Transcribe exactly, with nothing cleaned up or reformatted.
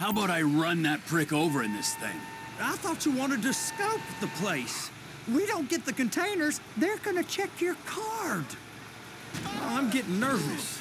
How about I run that prick over in this thing? I thought you wanted to scope the place. We don't get the containers, they're gonna check your card. Oh, I'm getting nervous.